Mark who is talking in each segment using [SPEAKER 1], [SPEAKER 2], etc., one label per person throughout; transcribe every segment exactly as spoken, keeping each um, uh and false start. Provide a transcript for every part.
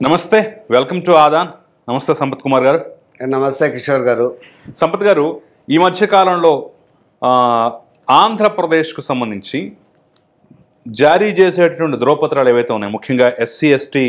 [SPEAKER 1] నమస్తే, welcome to Aadan. నమస్తే సంపత్ కుమార్ గారు.
[SPEAKER 2] నమస్తే కిషోర్ గారు.
[SPEAKER 1] సంపత్ గారు, ఈ మధ్య కాలంలో ఆంధ్రప్రదేశ్కు సంబంధించి జారీ చేసేటటువంటి ధ్రువపత్రాలు ఏవైతే ఉన్నాయో, ముఖ్యంగా ఎస్సీ ఎస్టీ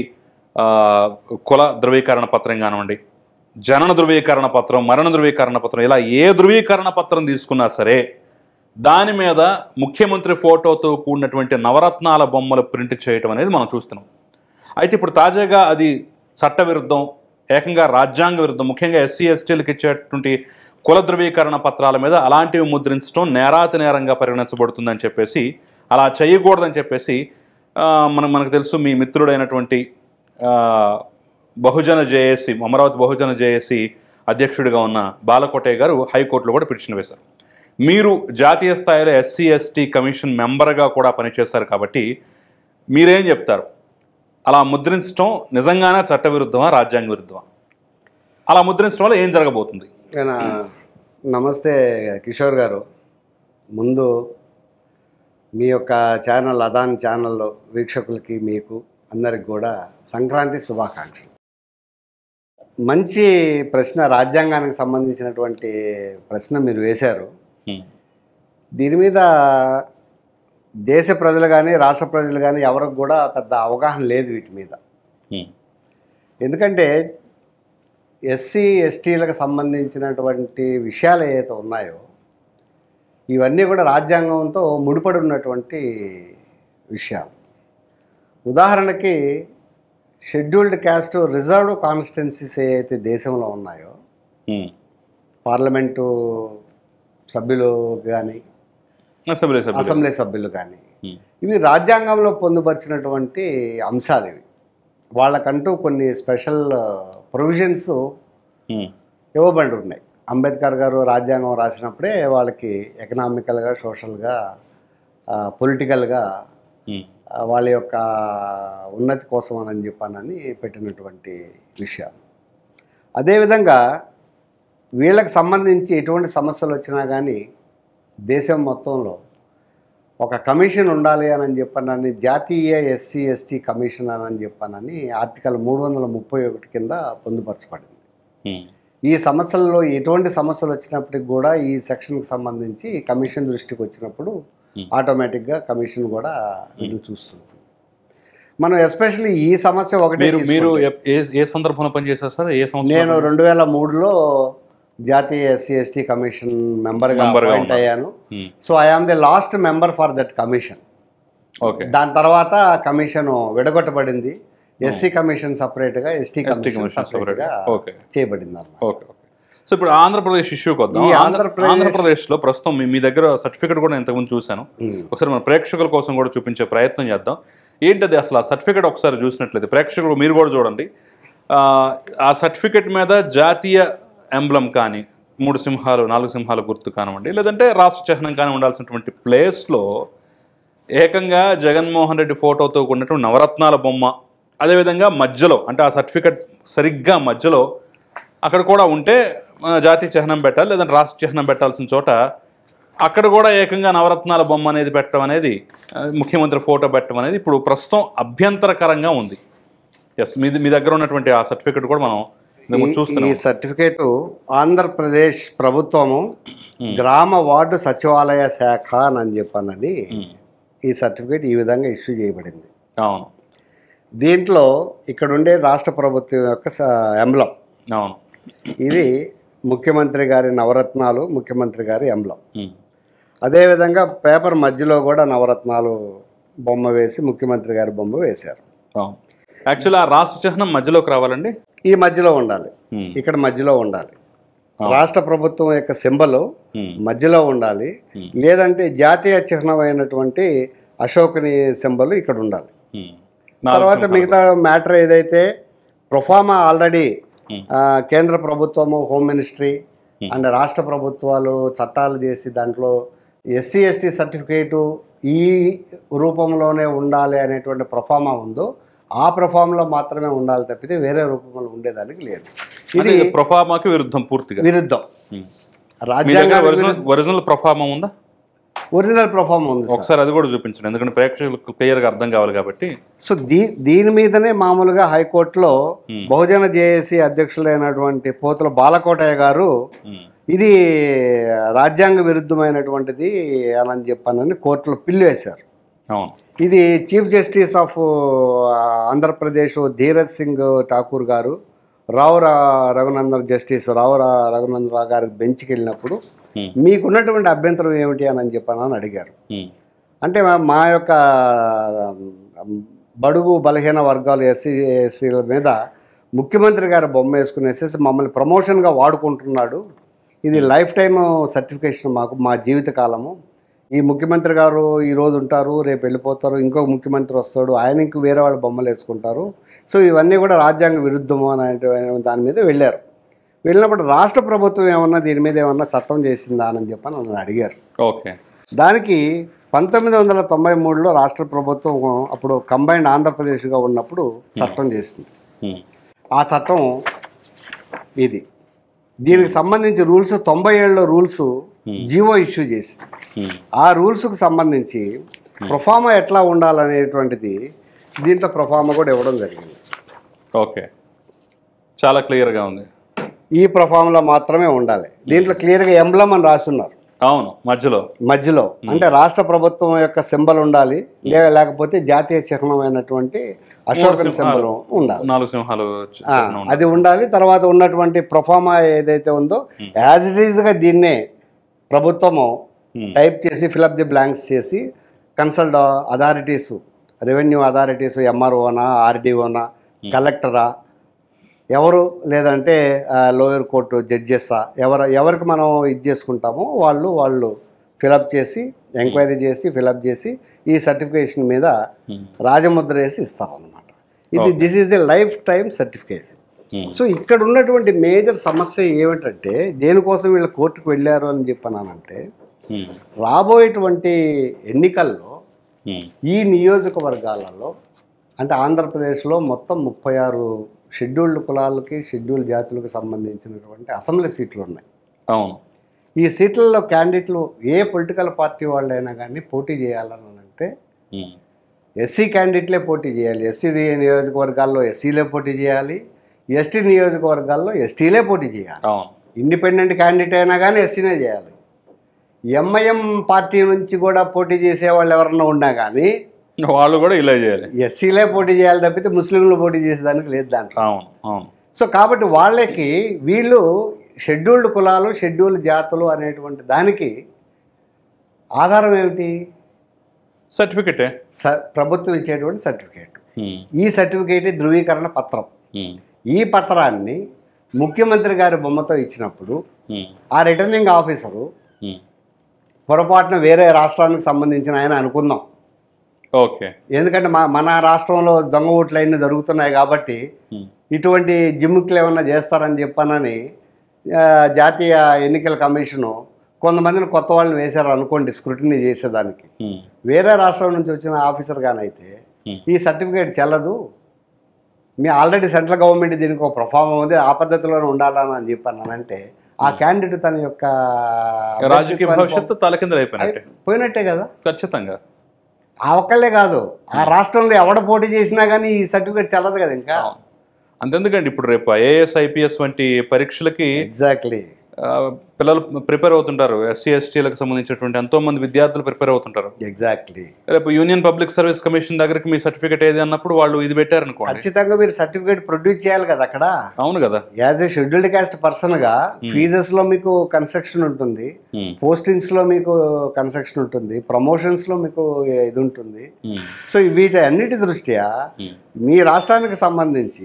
[SPEAKER 1] కుల ధృవీకరణ పత్రం కానివ్వండి, జనన ధృవీకరణ పత్రం, మరణ ధృవీకరణ పత్రం, ఇలా ఏ ధృవీకరణ పత్రం తీసుకున్నా సరే దాని మీద ముఖ్యమంత్రి ఫోటోతో కూడినటువంటి నవరత్నాల బొమ్మలు ప్రింట్ చేయటం అనేది మనం చూస్తున్నాం. అయితే ఇప్పుడు తాజాగా అది చట్టవిరుద్ధం, ఏకంగా రాజ్యాంగ విరుద్ధం. ముఖ్యంగా ఎస్సీ ఎస్టీలకు ఇచ్చేటువంటి కుల ధృవీకరణ పత్రాల మీద అలాంటివి ముద్రించడం నేరాతి నేరంగా పరిగణించబడుతుందని చెప్పేసి, అలా చేయకూడదని చెప్పేసి మనం మనకు తెలుసు మీ మిత్రుడైనటువంటి బహుజన జేఏసీ, అమరావతి బహుజన జేఏసీ అధ్యక్షుడిగా ఉన్న బాలకోటయ్య గారు హైకోర్టులో కూడా పిటిషన్ వేశారు. మీరు జాతీయ స్థాయిలో ఎస్సీ ఎస్టీ కమిషన్ మెంబర్గా కూడా పనిచేశారు కాబట్టి మీరేం చెప్తారు? అలా ముద్రించడం నిజంగానే చట్టవిరుద్ధమా, రాజ్యాంగ విరుద్ధమా? అలా ముద్రించడం వల్ల ఏం జరగబోతుంది?
[SPEAKER 2] నమస్తే కిషోర్ గారు. ముందు మీ యొక్క ఛానల్ అదాన్ ఛానల్లో వీక్షకులకి, మీకు అందరికి కూడా సంక్రాంతి శుభాకాంక్షలు. మంచి ప్రశ్న, రాజ్యాంగానికి సంబంధించినటువంటి ప్రశ్న మీరు వేశారు. దీని మీద దేశ ప్రజలు కానీ రాష్ట్ర ప్రజలు కానీ ఎవరికి కూడా పెద్ద అవగాహన లేదు వీటి మీద. ఎందుకంటే ఎస్సీ ఎస్టీలకు సంబంధించినటువంటి విషయాలు ఏవైతే ఉన్నాయో ఇవన్నీ కూడా రాజ్యాంగంతో ముడిపడి ఉన్నటువంటి విషయాలు. ఉదాహరణకి షెడ్యూల్డ్ క్యాస్ట్ రిజర్వ్డ్ కాన్స్టిట్యున్సీస్ ఏవైతే దేశంలో ఉన్నాయో, పార్లమెంటు సభ్యులు కానీ అసెంబ్లీ సభ్యులు కానీ, ఇవి రాజ్యాంగంలో పొందుపరిచినటువంటి అంశాలు. ఇవి వాళ్ళకంటూ కొన్ని స్పెషల్ ప్రొవిజన్స్ ఇవ్వబడి ఉన్నాయి. అంబేద్కర్ గారు రాజ్యాంగం రాసినప్పుడే వాళ్ళకి ఎకనామికల్గా, సోషల్గా, పొలిటికల్గా వాళ్ళ యొక్క ఉన్నతి కోసం అని చెప్పానని పెట్టినటువంటి విషయాలు. అదేవిధంగా వీళ్ళకి సంబంధించి ఎటువంటి సమస్యలు వచ్చినా కానీ దేశం మొత్తంలో ఒక కమిషన్ ఉండాలి అని చెప్పానని, జాతీయ ఎస్సీ ఎస్టీ కమిషన్ అని చెప్పానని ఆర్టికల్ మూడు వందల ముప్పై ఒకటి కింద పొందుపరచబడింది. ఈ సమస్యల్లో ఎటువంటి సమస్యలు వచ్చినప్పటికి కూడా ఈ సెక్షన్కి సంబంధించి కమిషన్ దృష్టికి వచ్చినప్పుడు ఆటోమేటిక్గా కమిషన్ కూడా ఇది చూస్తుంది. మనం ఎస్పెషల్లీ ఈ సమస్య ఒకటి,
[SPEAKER 1] మీరు ఏ సందర్భంలో పనిచేశారు సార్? ఏ సంవత్సరం?
[SPEAKER 2] నేను రెండు వేల మూడులో జాతీయ ఎస్సీ ఎస్టీ కమిషన్ మెంబర్గా అపాయింట్ అయ్యాను. So I am the last member for that commission. దాని తర్వాత కమిషన్ విడగొట్టబడింది. ఎస్సీ కమిషన్ సపరేట్గా, ఎస్టీ కమిషన్ సపరేట్గా చేయబడింది అన్నమాట.
[SPEAKER 1] సో ఇప్పుడు ఆంధ్రప్రదేశ్ ఇష్యూకి వద్దాం. ఆంధ్రప్రదేశ్లో ప్రస్తుతం మీ దగ్గర సర్టిఫికేట్ కూడా ఇంతకుముందు చూశాను. ఒకసారి మన ప్రేక్షకుల కోసం కూడా చూపించే ప్రయత్నం చేద్దాం. ఏంటది అసలు ఆ సర్టిఫికేట్? ఒకసారి చూసినట్లయితే ప్రేక్షకులు మీరు కూడా చూడండి. ఆ సర్టిఫికేట్ మీద జాతీయ ఎంబ్లం కానీ, మూడు సింహాలు, నాలుగు సింహాల గుర్తు కానివ్వండి, లేదంటే రాష్ట్ర చిహ్నం కానీ ఉండాల్సినటువంటి ప్లేస్లో ఏకంగా జగన్మోహన్ రెడ్డి ఫోటోతో కూడినటువంటి నవరత్నాల బొమ్మ, అదేవిధంగా మధ్యలో, అంటే ఆ సర్టిఫికేట్ సరిగ్గా మధ్యలో అక్కడ కూడా ఉంటే జాతీయ చిహ్నం పెట్టాలి, లేదంటే రాష్ట్ర చిహ్నం పెట్టాల్సిన చోట అక్కడ కూడా ఏకంగా నవరత్నాల బొమ్మ అనేది పెట్టడం అనేది, ముఖ్యమంత్రి ఫోటో పెట్టడం అనేది ఇప్పుడు ప్రస్తుతం అభ్యంతరకరంగా ఉంది. ఎస్, మీ మీ దగ్గర ఉన్నటువంటి ఆ సర్టిఫికేట్ కూడా మనం
[SPEAKER 2] ఈ సర్టిఫికేటు ఆంధ్రప్రదేశ్ ప్రభుత్వము గ్రామ వార్డు సచివాలయ శాఖ అని చెప్పానని ఈ సర్టిఫికేట్ ఈ విధంగా ఇష్యూ చేయబడింది.
[SPEAKER 1] అవును.
[SPEAKER 2] దీంట్లో ఇక్కడ ఉండే రాష్ట్ర ప్రభుత్వం యొక్క ఎంబ్లం.
[SPEAKER 1] అవును.
[SPEAKER 2] ఇది ముఖ్యమంత్రి గారి నవరత్నాలు, ముఖ్యమంత్రి గారి ఎంబ్లం. అదేవిధంగా పేపర్ మధ్యలో కూడా నవరత్నాలు బొమ్మ వేసి ముఖ్యమంత్రి గారి బొమ్మ వేశారు.
[SPEAKER 1] యాక్చువల్లీ ఆ రాష్ట్ర చిహ్నం మధ్యలోకి రావాలండి,
[SPEAKER 2] ఈ మధ్యలో ఉండాలి, ఇక్కడ మధ్యలో ఉండాలి. రాష్ట్ర ప్రభుత్వం యొక్క సింబల్ మధ్యలో ఉండాలి, లేదంటే జాతీయ చిహ్నం అయినటువంటి అశోకుని సింబల్ ఇక్కడ ఉండాలి. తర్వాత మిగతా మ్యాటర్ ఏదైతే ప్రొఫార్మా ఆల్రెడీ కేంద్ర ప్రభుత్వము, హోమ్ మినిస్ట్రీ అండ్ రాష్ట్ర ప్రభుత్వాలు చట్టాలు చేసి దాంట్లో ఎస్సీ ఎస్టీ సర్టిఫికేటు ఈ రూపంలోనే ఉండాలి అనేటువంటి ప్రొఫార్మా ఉందో ఆ ప్రొఫార్మాలో మాత్రమే ఉండాలి తప్పితే వేరే రూపంలో ఉండేదానికి లేదు.
[SPEAKER 1] ఇది ప్రొఫార్మాకి విరుద్ధం, పూర్తిగా
[SPEAKER 2] విరుద్ధం.
[SPEAKER 1] రాజ్యాంగ ఒరిజినల్ ప్రొఫార్మా ఉందా?
[SPEAKER 2] ఒరిజినల్ ప్రొఫార్మా ఉంది.
[SPEAKER 1] ఒకసారి అది కూడా చూపించండి, ఎందుకంటే ప్రేక్షకులకు క్లియర్గా అర్థం కావాలి కాబట్టి.
[SPEAKER 2] సో దీ దీని మీదనే మామూలుగా హైకోర్టులో బహుజన జేఏసీ అధ్యక్షులైనటువంటి పోతుల బాలకోటయ్య గారు ఇది రాజ్యాంగ విరుద్ధమైనటువంటిది అని చెప్పానని కోర్టులో పిల్లు వేశారు. ఇది chief justice of Andhra Pradesh Dheeraj Singh Thakur గారు రావు రఘునందన్ జస్టిస్ రావు రఘునందరావు గారికి బెంచ్కి వెళ్ళినప్పుడు మీకున్నటువంటి అభ్యంతరం ఏమిటి అని చెప్పానని అడిగారు. అంటే మా యొక్క బడుగు బలహీన వర్గాలు ఎస్సీ ఎస్సీల మీద ముఖ్యమంత్రి గారు బొమ్మ వేసుకునేసేసి మమ్మల్ని ప్రమోషన్గా వాడుకుంటున్నాడు, ఇది లైఫ్ టైమ్ సర్టిఫికేషన్ మాకు, మా జీవితకాలము. ఈ ముఖ్యమంత్రి గారు ఈరోజు ఉంటారు, రేపు వెళ్ళిపోతారు, ఇంకొక ముఖ్యమంత్రి వస్తాడు, ఆయనకి వేరే వాళ్ళు బొమ్మలు వేసుకుంటారు. సో ఇవన్నీ కూడా రాజ్యాంగ విరుద్ధము అనే దాని మీద వెళ్ళారు. వెళ్ళినప్పుడు రాష్ట్ర ప్రభుత్వం ఏమన్నా దీని మీద ఏమన్నా చట్టం చేసిందా అని చెప్పని నన్ను అడిగారు.
[SPEAKER 1] ఓకే.
[SPEAKER 2] దానికి పంతొమ్మిది వందల తొంభై మూడులో రాష్ట్ర ప్రభుత్వం అప్పుడు కంబైన్డ్ ఆంధ్రప్రదేశ్గా ఉన్నప్పుడు చట్టం చేసింది. ఆ చట్టం ఇది. దీనికి సంబంధించి రూల్స్ తొంభై ఏళ్ళలో రూల్స్ జీవో ఇష్యూ చేసింది. ఆ రూల్స్కు సంబంధించి ప్రొఫార్మా ఎట్లా ఉండాలనేటువంటిది దీంట్లో ప్రొఫార్మా కూడా ఇవ్వడం జరిగింది.
[SPEAKER 1] ఓకే, చాలా క్లియర్గా ఉంది.
[SPEAKER 2] ఈ ప్రొఫార్మాలో మాత్రమే ఉండాలి. దీంట్లో క్లియర్గా ఎంబ్లమ్ అని రాస్తున్నారు.
[SPEAKER 1] అవును, మధ్యలో మధ్యలో
[SPEAKER 2] అంటే రాష్ట్ర ప్రభుత్వం యొక్క సింబల్ ఉండాలి, లేకపోతే జాతీయ చిహ్నమైనటువంటి అశోకన సింబల్ ఉండాలి,
[SPEAKER 1] నాలుగు సింహాలు
[SPEAKER 2] అది ఉండాలి. తర్వాత ఉన్నటువంటి ప్రొఫార్మా ఏదైతే ఉందో యాజ్ ఇట్ ఈజ్గా దీన్నే ప్రభుత్వము టైప్ చేసి ఫిలప్ ది బ్లాంక్స్ చేసి కన్సల్ట్ అథారిటీసు, రెవెన్యూ అథారిటీసు, ఎంఆర్ఓనా, ఆర్డీఓనా, కలెక్టరా, ఎవరు లేదంటే లోయర్ కోర్టు జడ్జెస్సా, ఎవరు ఎవరికి మనం ఇది చేసుకుంటామో వాళ్ళు వాళ్ళు ఫిలప్ చేసి ఎంక్వైరీ చేసి ఫిలప్ చేసి ఈ సర్టిఫికేషన్ మీద రాజముద్ర వేసి ఇస్తారన్నమాట. ఇది this is the life time certificate. So ఇక్కడ ఉన్నటువంటి మేజర్ సమస్య ఏమిటంటే దేనికోసం వీళ్ళు కోర్టుకు వెళ్ళారు అని చెప్పానంటే రాబోయేటువంటి ఎన్నికల్లో ఈ నియోజకవర్గాలలో అంటే ఆంధ్రప్రదేశ్లో మొత్తం ముప్పై ఆరు షెడ్యూల్డ్ కులాలకి షెడ్యూల్డ్ జాతులకు సంబంధించినటువంటి అసెంబ్లీ సీట్లు ఉన్నాయి.
[SPEAKER 1] అవును.
[SPEAKER 2] ఈ సీట్లలో క్యాండిడేట్లు ఏ పొలిటికల్ పార్టీ వాళ్ళైనా కానీ పోటీ చేయాలని అంటే ఎస్సీ క్యాండిడేట్లే పోటీ చేయాలి. ఎస్సీ నియోజకవర్గాల్లో ఎస్సీలే పోటీ చేయాలి, ఎస్టీ నియోజకవర్గాల్లో ఎస్టీలే పోటీ చేయాలి. ఇండిపెండెంట్ క్యాండిడేట్ అయినా కానీ ఎస్సీనే చేయాలి. ఎంఐఎం పార్టీ నుంచి కూడా పోటీ చేసే వాళ్ళు ఎవరన్నా ఉన్నా కానీ
[SPEAKER 1] వాళ్ళు కూడా ఇలా చేయాలి,
[SPEAKER 2] ఎస్సీలే పోటీ చేయాలి తప్పితే ముస్లింలు పోటీ చేసేదానికి లేదు దాంట్లో.
[SPEAKER 1] అవును అవును.
[SPEAKER 2] సో కాబట్టి వాళ్ళకి వీళ్ళు షెడ్యూల్డ్ కులాలు షెడ్యూల్డ్ జాతులు అనేటువంటి దానికి ఆధారం ఏమిటి?
[SPEAKER 1] సర్టిఫికేటే,
[SPEAKER 2] ప్రభుత్వం ఇచ్చేటువంటి సర్టిఫికేట్. ఈ సర్టిఫికేట్ ధృవీకరణ పత్రం. ఈ పత్రాన్ని ముఖ్యమంత్రి గారి బొమ్మతో ఇచ్చినప్పుడు ఆ రిటర్నింగ్ ఆఫీసరు పొరపాటున వేరే రాష్ట్రానికి సంబంధించిన ఆయన అనుకుందాం,
[SPEAKER 1] ఓకే,
[SPEAKER 2] ఎందుకంటే మా మన రాష్ట్రంలో దొంగ ఓట్లు అయినా జరుగుతున్నాయి కాబట్టి ఇటువంటి జిమ్ముక్లు ఏమన్నా చేస్తారని చెప్పానని జాతీయ ఎన్నికల కమిషను కొంతమందిని కొత్త వాళ్ళని వేశారు అనుకోండి స్క్రూటినీ చేసేదానికి. వేరే రాష్ట్రం నుంచి వచ్చిన ఆఫీసర్ గానైతే ఈ సర్టిఫికేట్ చెల్లదు, మీ ఆల్రెడీ సెంట్రల్ గవర్నమెంట్ దీనికి ఒక ప్రొఫార్మా ఉంది, ఆ పద్ధతిలోనే ఉండాలని అని చెప్పానంటే ఆ క్యాండిడేట్ తన యొక్క
[SPEAKER 1] రాజకీయ భవిష్యత్తు తలకిందులైపోయినట్టే పోయినట్టే
[SPEAKER 2] కదా.
[SPEAKER 1] ఖచ్చితంగా.
[SPEAKER 2] ఆ ఒక్కళ్ళే కాదు, ఆ రాష్ట్రంలో ఎవడ పోటీ చేసినా కానీ ఈ సర్టిఫికేట్ చెల్లదు కదా. ఇంకా
[SPEAKER 1] అంతెందుకండి, ఇప్పుడు రేపు ఐఏఎస్ ఐపీఎస్ వంటి పరీక్షలకి
[SPEAKER 2] ఎగ్జాక్ట్లీ
[SPEAKER 1] పిల్లలు ప్రిపేర్ అవుతుంటారు, ఎస్సీ ఎస్టీలకు సంబంధించినటువంటి ఎంతో మంది విద్యార్థులు ప్రిపేర్ అవుతుంటారు.
[SPEAKER 2] ఎగ్జాక్ట్లీ.
[SPEAKER 1] రేపు యూనియన్ పబ్లిక్ సర్వీస్ కమిషన్ దగ్గరికి మీ సర్టిఫికేట్ ఏది అన్నప్పుడు వాళ్ళు ఇది పెట్టారనుకో,
[SPEAKER 2] ఖచ్చితంగా మీరు సర్టిఫికేట్ ప్రొడ్యూస్ చేయాలి కదా అక్కడ.
[SPEAKER 1] అవును కదా.
[SPEAKER 2] As a scheduled caste person గా ఫీజెస్ లో మీకు కన్స్ట్రక్షన్ ఉంటుంది, పోస్టింగ్స్ లో మీకు కన్స్ట్రక్షన్ ఉంటుంది, ప్రమోషన్స్ లో మీకు ఇది ఉంటుంది. సో వీటి అన్నిటి దృష్ట్యా మీ రాష్ట్రానికి సంబంధించి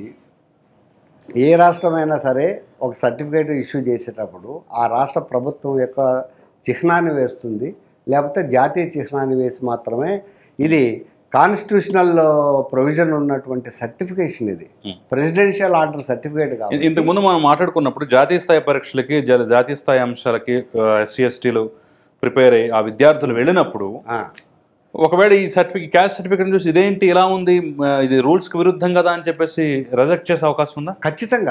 [SPEAKER 2] ఏ రాష్ట్రమైనా సరే ఒక సర్టిఫికేట్ ఇష్యూ చేసేటప్పుడు ఆ రాష్ట్ర ప్రభుత్వం యొక్క చిహ్నాన్ని వేస్తుంది, లేకపోతే జాతీయ చిహ్నాన్ని వేసి మాత్రమే. ఇది కాన్స్టిట్యూషనల్ ప్రొవిజన్ ఉన్నటువంటి సర్టిఫికేషన్, ఇది ప్రెసిడెన్షియల్ ఆర్డర్ సర్టిఫికేట్ కాదు.
[SPEAKER 1] ఇంతకుముందు మనం మాట్లాడుకున్నప్పుడు జాతీయ స్థాయి పరీక్షలకి జాతీయ స్థాయి అంశాలకి ఎస్సీ ఎస్టీలు ప్రిపేర్ అయ్యి ఆ విద్యార్థులు వెళ్ళినప్పుడు ఒకవేళ ఈ సర్టిఫికేట్ క్యాస్ట్ సర్టిఫికేట్ చూసి ఇదేంటి ఇలా ఉంది, ఇది రూల్స్కి విరుద్ధం కదా అని చెప్పేసి రిజెక్ట్ చేసే అవకాశం ఉందా?
[SPEAKER 2] ఖచ్చితంగా.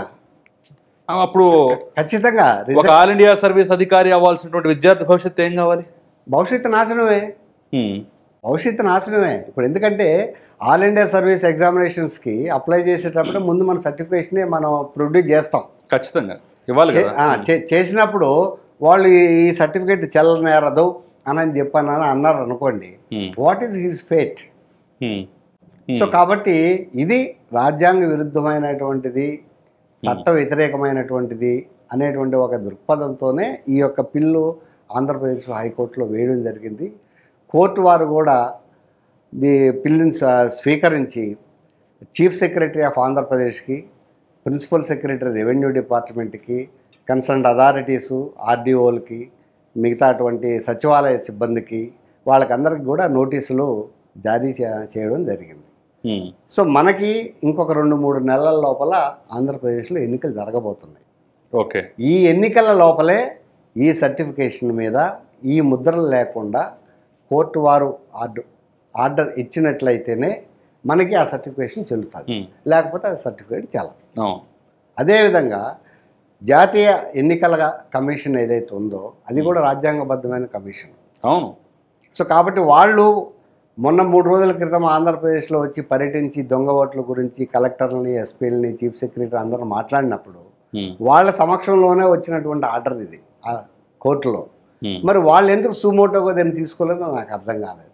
[SPEAKER 1] అప్పుడు
[SPEAKER 2] ఖచ్చితంగా
[SPEAKER 1] ఒక ఆల్ ఇండియా సర్వీస్ అధికారి అవ్వాల్సినటువంటి విద్యార్థి భవిష్యత్తు ఏం కావాలి?
[SPEAKER 2] భవిష్యత్తు నాశనమే, భవిష్యత్తు నాశనమే. ఇప్పుడు ఎందుకంటే ఆల్ ఇండియా సర్వీస్ ఎగ్జామినేషన్స్కి అప్లై చేసేటప్పుడు ముందు మన సర్టిఫికేషనే మనం ప్రొడ్యూస్ చేస్తాం
[SPEAKER 1] ఖచ్చితంగా ఇవ్వాలి.
[SPEAKER 2] చేసినప్పుడు వాళ్ళు ఈ సర్టిఫికేట్ చెల్లనేరదు అని చెప్పాను అన్నారు అనుకోండి, what is his fate? So కాబట్టి ఇది రాజ్యాంగ విరుద్ధమైనటువంటిది, చట్ట వ్యతిరేకమైనటువంటిది అనేటువంటి ఒక దృక్పథంతోనే ఈ యొక్క పిల్లు ఆంధ్రప్రదేశ్ హైకోర్టులో వేయడం జరిగింది. కోర్టు వారు కూడా ది పిల్లుని స్వీకరించి చీఫ్ సెక్రటరీ ఆఫ్ ఆంధ్రప్రదేశ్కి, ప్రిన్సిపల్ సెక్రటరీ రెవెన్యూ డిపార్ట్మెంట్కి, కన్సర్న్డ్ అథారిటీసు ఆర్డీఓలకి, మిగతా అటువంటి సచివాలయ సిబ్బందికి వాళ్ళకందరికి కూడా నోటీసులు జారీ చేయడం జరిగింది. సో మనకి ఇంకొక రెండు మూడు నెలల లోపల ఆంధ్రప్రదేశ్లో ఎన్నికలు జరగబోతున్నాయి.
[SPEAKER 1] ఓకే,
[SPEAKER 2] ఈ ఎన్నికల లోపలే ఈ సర్టిఫికేషన్ మీద ఈ ముద్రలు లేకుండా కోర్టు వారు ఆర్డర్ ఆర్డర్ ఇచ్చినట్లయితేనే మనకి ఆ సర్టిఫికేషన్ చెల్లుతుంది, లేకపోతే ఆ సర్టిఫికేట్ చెల్లదు. అదేవిధంగా జాతీయ ఎన్నికల కమిషన్ ఏదైతే ఉందో అది కూడా రాజ్యాంగబద్ధమైన కమిషన్.
[SPEAKER 1] అవును.
[SPEAKER 2] సో కాబట్టి వాళ్ళు మొన్న మూడు రోజుల క్రితం ఆంధ్రప్రదేశ్లో వచ్చి పర్యటించి దొంగ ఓట్ల గురించి కలెక్టర్లని, ఎస్పీలని, చీఫ్ సెక్రటరీ అందరూ మాట్లాడినప్పుడు వాళ్ళ సమక్షంలోనే వచ్చినటువంటి ఆర్డర్ ఇది ఆ కోర్టులో. మరి వాళ్ళు ఎందుకు సుమోటోగా దాన్ని తీసుకోలేదో నాకు అర్థం కాలేదు.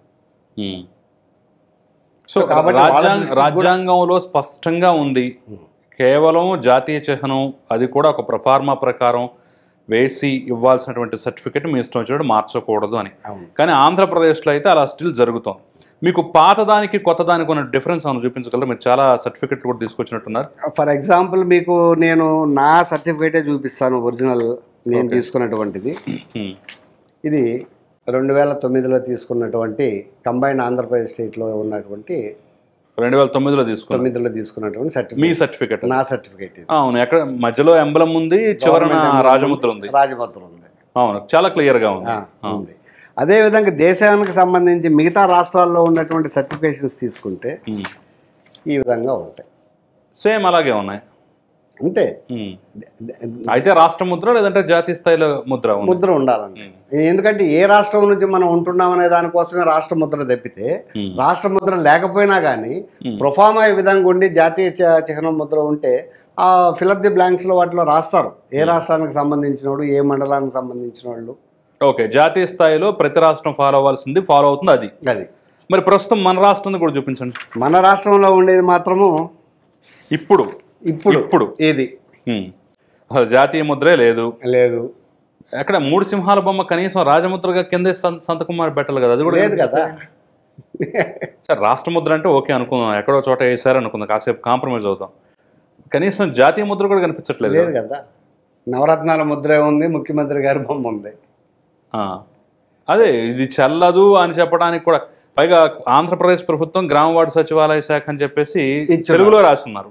[SPEAKER 1] సో కాబట్టి రాజ్యాంగంలో స్పష్టంగా ఉంది, కేవలం జాతీయ చిహ్నం అది కూడా ఒక ప్రఫార్మా ప్రకారం వేసి ఇవ్వాల్సినటువంటి సర్టిఫికేట్ మీ ఇష్టం వచ్చినట్టు మార్చకూడదు అని. కానీ ఆంధ్రప్రదేశ్లో అయితే అలా స్టిల్ జరుగుతాం. మీకు పాతదానికి కొత్త దానికి ఉన్న డిఫరెన్స్ అని చూపించగలరు? మీరు చాలా సర్టిఫికెట్లు కూడా తీసుకొచ్చినట్టున్నారు.
[SPEAKER 2] ఫర్ ఎగ్జాంపుల్ మీకు నేను నా సర్టిఫికేటే చూపిస్తాను, ఒరిజినల్ నేను తీసుకున్నటువంటిది. ఇది రెండు వేల తొమ్మిదిలో తీసుకున్నటువంటి కంబైన్డ్ ఆంధ్రప్రదేశ్ స్టేట్లో ఉన్నటువంటి
[SPEAKER 1] రెండు వేల తొమ్మిదిలో తీసుకున్న
[SPEAKER 2] తొమ్మిదిలో తీసుకున్నటువంటి సర్టిఫికేట్.
[SPEAKER 1] మీ సర్టిఫికేట్?
[SPEAKER 2] నా సర్టిఫికేట్.
[SPEAKER 1] అవును. ఎక్కడ మధ్యలో ఎంబలం ఉంది, చివరన రాజముద్ర ఉంది.
[SPEAKER 2] రాజముద్ర ఉంది.
[SPEAKER 1] అవును, చాలా క్లియర్గా ఉంది.
[SPEAKER 2] అదేవిధంగా దేశానికి సంబంధించి మిగతా రాష్ట్రాల్లో ఉన్నటువంటి సర్టిఫికేషన్స్ తీసుకుంటే ఈ విధంగా ఉంటాయి,
[SPEAKER 1] సేమ్ అలాగే ఉన్నాయి
[SPEAKER 2] అంతే.
[SPEAKER 1] అయితే రాష్ట్ర ముద్ర లేదంటే జాతీయ స్థాయిలో ముద్ర
[SPEAKER 2] ముద్ర ఉండాలండి. ఎందుకంటే ఏ రాష్ట్రం నుంచి మనం ఉంటున్నాం అనే దానికోసమే రాష్ట్ర ముద్ర తెప్పితే, రాష్ట్ర ముద్ర లేకపోయినా కానీ ప్రొఫార్మా ఈ విధంగా ఉండి జాతీయ చిహ్నం ముద్ర ఉంటే ఆ ఫిలప్ ది బ్లాంక్స్లో వాటిలో రాస్తారు ఏ రాష్ట్రానికి సంబంధించిన వాళ్ళు, ఏ మండలానికి సంబంధించిన వాళ్ళు.
[SPEAKER 1] ఓకే, జాతీయ స్థాయిలో ప్రతి రాష్ట్రం ఫాలో అవ్వాల్సింది ఫాలో అవుతుంది అది
[SPEAKER 2] అది
[SPEAKER 1] మరి ప్రస్తుతం మన రాష్ట్రం కూడా చూపించండి.
[SPEAKER 2] మన రాష్ట్రంలో ఉండేది మాత్రము
[SPEAKER 1] ఇప్పుడు
[SPEAKER 2] ఇప్పుడు
[SPEAKER 1] ఇప్పుడు
[SPEAKER 2] ఏది
[SPEAKER 1] అసలు జాతీయ ముద్రే లేదు
[SPEAKER 2] లేదు
[SPEAKER 1] ఎక్కడ మూడు సింహాల బొమ్మ కనీసం రాజముద్రగా కిందే సంతకం పెట్టాలి కదా, అది కూడా
[SPEAKER 2] లేదు కదా.
[SPEAKER 1] సార్ రాష్ట్ర ముద్ర అంటే ఓకే అనుకుందాం, ఎక్కడో చోట వేసారు అనుకుందాం, కాసేపు కాంప్రమైజ్ అవుతాం. కనీసం జాతీయ ముద్ర కూడా కనిపించట్లేదు.
[SPEAKER 2] లేదు కదా. నవరత్నాల ముద్ర ఉంది, ముఖ్యమంత్రి గారి బొమ్మ ఉంది.
[SPEAKER 1] అదే ఇది చెల్లదు అని చెప్పడానికి కూడా, పైగా ఆంధ్రప్రదేశ్ ప్రభుత్వం గ్రామ వార్డు సచివాలయ శాఖ అని చెప్పేసి తెలుగులో రాస్తున్నారు.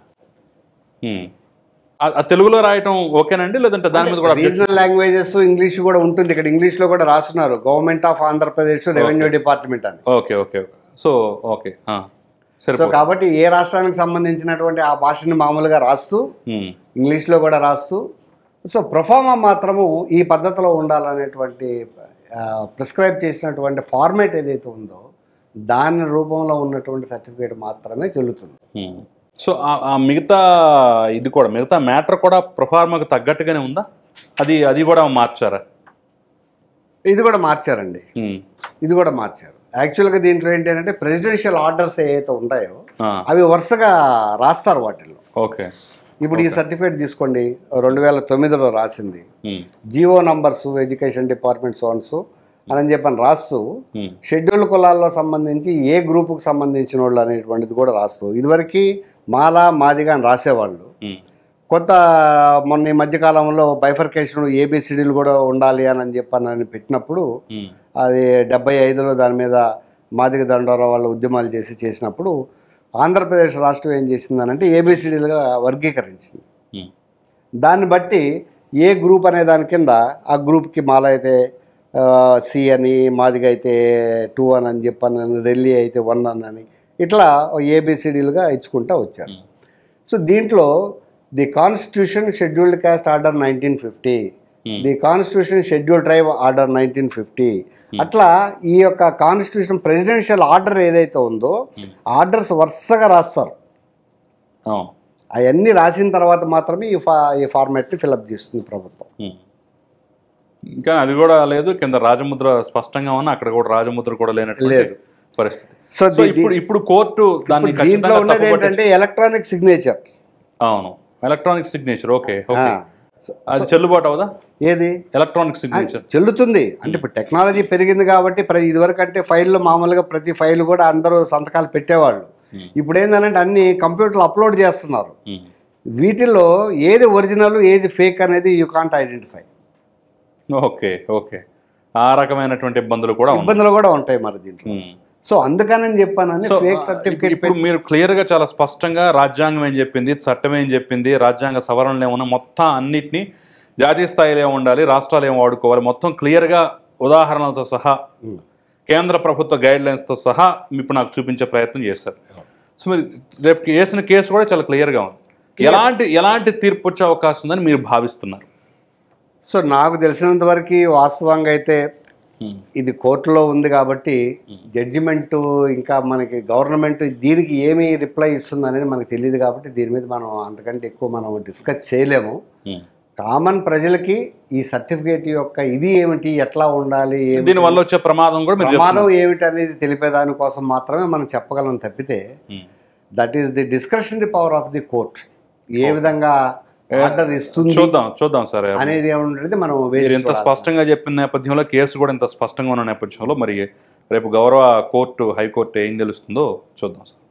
[SPEAKER 1] తెలుగులో రాయటం ఓకేనండి, లేదంటే దాని మీద కూడా
[SPEAKER 2] రీజనల్ లాంగ్వేజెస్ ఇంగ్లీష్ కూడా ఉంటుంది. ఇక్కడ ఇంగ్లీష్ లో కూడా రాస్తున్నారు, government of Andhra Pradesh revenue department అని.
[SPEAKER 1] Okay okay so okay
[SPEAKER 2] so కాబట్టి ఏ రాష్ట్రానికి సంబంధించినటువంటి ఆ భాషని మామూలుగా రాస్తూ ఇంగ్లీష్ లో కూడా రాస్తూ, సో ప్రొఫార్మా మాత్రము ఈ పద్ధతిలో ఉండాలనేటువంటి ప్రిస్క్రైబ్ చేసినటువంటి ఫార్మేట్ ఏదైతే ఉందో దాని రూపంలో ఉన్నటువంటి సర్టిఫికేట్ మాత్రమే చెల్లుతుంది.
[SPEAKER 1] సో ఆ మిగతా ఇది కూడా మిగతా మ్యాటర్ కూడా ప్రొఫార్మాకు తగ్గట్టుగానే ఉందా? అది అది కూడా మార్చారా?
[SPEAKER 2] ఇది కూడా మార్చారండి, ఇది కూడా మార్చారు. యాక్చువల్గా దీంట్లో ఏంటి అంటే ప్రెసిడెన్షియల్ ఆర్డర్స్ ఏవైతే ఉంటాయో అవి వరుసగా రాస్తారు వాటిల్లో.
[SPEAKER 1] ఓకే,
[SPEAKER 2] ఇప్పుడు ఈ సర్టిఫికేట్ తీసుకోండి, రెండు వేల తొమ్మిదిలో రాసింది, GO numbers education department zones అని చెప్పని రాస్తూ షెడ్యూల్ కులాల్లో సంబంధించి ఏ గ్రూపుకు సంబంధించిన వాళ్ళు అనేటువంటిది కూడా రాస్తూ, ఇదివరకు మాలా మాదిగా అని రాసేవాళ్ళు. కొంత మొన్న ఈ మధ్యకాలంలో బైఫర్కేషన్ ఏబిసిడీలు కూడా ఉండాలి అని చెప్పని పెట్టినప్పుడు అది డెబ్బై ఐదులో దాని మీద మాదిగ దండోరా వాళ్ళు ఉద్యమాలు చేసి చేసినప్పుడు ఆంధ్రప్రదేశ్ రాష్ట్రం ఏం చేసిందనంటే ఏబిసిడీలుగా వర్గీకరించింది. దాన్ని బట్టి ఏ గ్రూప్ అనే దాని కింద ఆ గ్రూప్కి మాల అయితే సి అని, మాదిగ అయితే టూ అని అని చెప్పని, రెల్లి అయితే వన్ అని, ఇట్లా ఏబిసిడీలుగా ఇచ్చుకుంటూ వచ్చారు. సో దీంట్లో the constitution scheduled caste order nineteen fifty the constitution schedule tribe order nineteen fifty అట్లా ఈ యొక్క కాన్స్టిట్యూషన్ ప్రెసిడెన్షియల్ ఆర్డర్ ఏదైతే ఉందో ఆర్డర్స్ వరుసగా రాస్తారు. అవన్నీ రాసిన తర్వాత మాత్రమే ఈ ఫా ఈ ఫార్మాట్ని ఫిలప్ చేస్తుంది ప్రభుత్వం.
[SPEAKER 1] ఇంకా అది కూడా లేదు, కింద రాజముద్ర స్పష్టంగా ఉన్నా అక్కడ కూడా రాజముద్ర కూడా లేనట్టు లేదు పరిస్థితి. సో ఇప్పుడు ఇప్పుడు కోర్టు దాన్ని
[SPEAKER 2] దీంట్లో ఉన్నది ఏంటంటే ఎలక్ట్రానిక్ సిగ్నేచర్.
[SPEAKER 1] అవును, ఎలక్ట్రానిక్ సిగ్నేచర్. ఓకే ఓకే, అది చెల్లుబాటు అవుదా?
[SPEAKER 2] ఏది
[SPEAKER 1] ఎలక్ట్రానిక్ సిగ్నేచర్
[SPEAKER 2] చెల్లుతుంది అంటే ఇప్పుడు టెక్నాలజీ పెరిగింది కాబట్టి ప్రతి ఇదివరకు అంటే ఫైల్లో మామూలుగా ప్రతి ఫైల్ కూడా అందరూ సంతకాలు పెట్టేవాళ్ళు. ఇప్పుడు ఏంటంటే అన్ని కంప్యూటర్లు అప్లోడ్ చేస్తున్నారు. వీటిల్లో ఏది ఒరిజినల్ ఏది ఫేక్ అనేది you can't identify.
[SPEAKER 1] Okay okay, ఆ రకమైనటువంటి ఇబ్బందులు కూడా
[SPEAKER 2] ఇబ్బందులు కూడా ఉంటాయి మరి దీంట్లో. సో అందుకని చెప్పానని ఫేక్ సర్టిఫికేట్.
[SPEAKER 1] ఇప్పుడు మీరు క్లియర్గా చాలా స్పష్టంగా రాజ్యాంగం ఏం చెప్పింది, చట్టం ఏం చెప్పింది, రాజ్యాంగ సవరణలు ఏమన్నా మొత్తం అన్నిటినీ జాతీయ స్థాయిలో ఏమి ఉండాలి, రాష్ట్రాలు ఏమి వాడుకోవాలి, మొత్తం క్లియర్గా ఉదాహరణలతో సహా కేంద్ర ప్రభుత్వ గైడ్ లైన్స్తో సహా ఇప్పుడు నాకు చూపించే ప్రయత్నం చేశారు. సో మీరు రేపు వేసిన కేసు కూడా చాలా క్లియర్గా ఉంది. ఎలాంటి ఎలాంటి తీర్పు వచ్చే అవకాశం ఉందని మీరు భావిస్తున్నారు?
[SPEAKER 2] సో నాకు తెలిసినంత వరకు వాస్తవంగా అయితే ఇది కోర్టులో ఉంది కాబట్టి జడ్జిమెంటు ఇంకా మనకి గవర్నమెంట్ దీనికి ఏమి రిప్లై ఇస్తుంది అనేది మనకు తెలియదు కాబట్టి దీని మీద మనం అంతకంటే ఎక్కువ మనం డిస్కస్ చేయలేము. కామన్ ప్రజలకి ఈ సర్టిఫికేట్ యొక్క ఇది ఏమిటి, ఎట్లా ఉండాలి,
[SPEAKER 1] దీని వల్ల వచ్చే ప్రమాదం కూడా
[SPEAKER 2] ప్రమాదం ఏమిటి అనేది తెలిపేదాని కోసం మాత్రమే మనం చెప్పగలం తప్పితే that is the discretionary power of the court ఏ విధంగా ఆర్డర్ ఇస్తుంది
[SPEAKER 1] చూద్దాం చూద్దాం సార్
[SPEAKER 2] అనేది ఏముంటుంది. మనం
[SPEAKER 1] ఇంత స్పష్టంగా చెప్పిన నేపథ్యంలో, కేసు కూడా ఇంత స్పష్టంగా ఉన్న నేపథ్యంలో మరి రేపు గౌరవ కోర్టు హైకోర్టు ఏం తెలుస్తుందో చూద్దాం సార్.